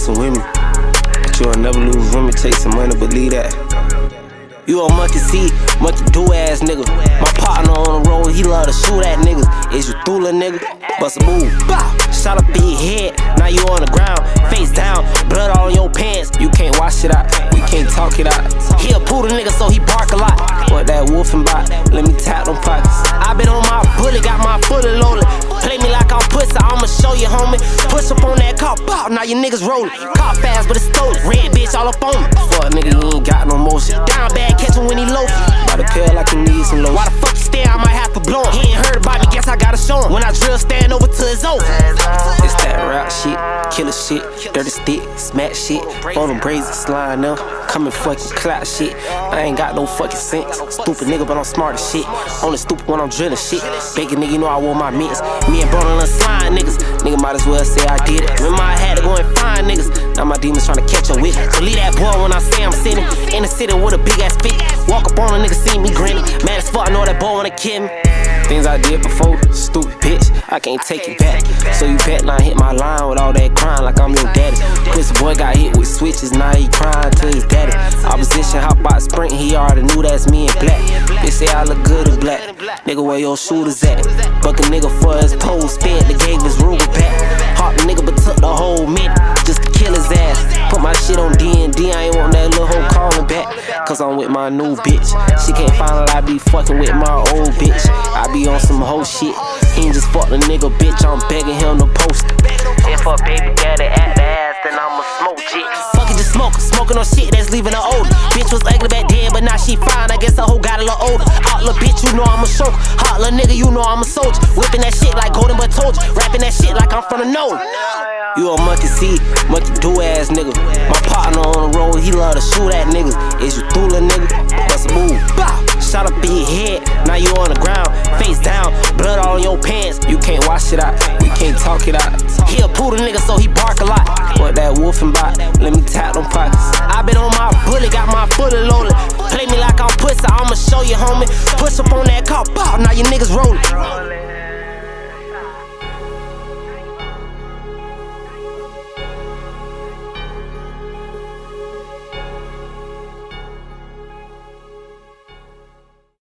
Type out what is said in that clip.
messing with me. But you'll never lose room, it takes some money, believe that. You a monkey see, monkey do ass nigga. My partner on the road, he love to shoot at niggas. Is you through, nigga? Bust a move, bow. Shot up in your head, now you on the ground, face down, blood all in your pants. You can't wash it out, we can't talk it out. He a poodle nigga, so he bark a lot. What that wolfing bot? Let me tap them pockets. I been on my bullet, got my fully loaded. Play me like I'm pussy, I'ma show you, homie. Push up on that car, bow, now your niggas rolling. Car fast, but it's stolen. Red bitch all up on me. Fuck nigga, you ain't got no motion. Down bad, catch him when he loafing. By the pill like he needs some lotion. Why the fuck you stare? I might have to blow him. He ain't heard about me, guess I gotta show him. When I drill, stand over to his over. It's that rap shit, killer shit, dirty stick, smack shit. For them braids slime them, coming fucking clap shit. I ain't got no fucking sense. Stupid nigga, but I'm smart as shit. Only stupid when I'm drilling shit. Bacon nigga, you know I want my mints. Me and Broner slime niggas. Nigga might as well say I did it. Remember I had to go and find niggas. Now my demons tryna catch up with. So leave that boy when I say I'm sitting in the city with a big ass fit. Walk up on a nigga, see me grinning. Mad as fuck, I know that boy wanna kill me. Things I did before, stupid bitch, I can't take it back. So you bet not hit my line with all that crying like I'm your daddy. Chris boy got hit with switches, now he crying to his daddy. Opposition hop out sprint, he already knew that's me in black. They say I look good in black. Nigga, where your shooters at? Buck a nigga for his toes spent, they gave his Ruger back. Hop the nigga but took the whole minute just to kill his ass. Put my shit on D&D, I ain't want that little hoe calling back. Cause I'm with my new bitch. She can't find out I be fucking with my old bitch. I be on some hoe shit. He ain't just fuck the nigga, bitch. I'm begging him to post it. If a baby daddy at the ass, then I'ma smoke shit. Fuck it, just smoking on shit that's leaving her old. Bitch was ugly back then, but now she fine. I guess the hoe got a little older. Hot little bitch, you know I'm a choke. Hot little nigga, you know I'm a soldier. Whipping that shit like Golden but told you. Rapping that shit like I'm from the Nolan. You a monkey see, monkey do ass nigga. My partner on the road, he love to shoot at niggas. Is you through, nigga? Bust a move, bow. Shot up in your head, now you on the ground, face down, blood all in your pants. You can't wash it out, we can't talk it out. He a poodle nigga, so he bark a lot. What that wolfing bot? Let me tap them pockets. I been on my bullet, got my fully loaded. Play me like I'm pussy, I'ma show you, homie. Push up on that car, bow, now your niggas rolling.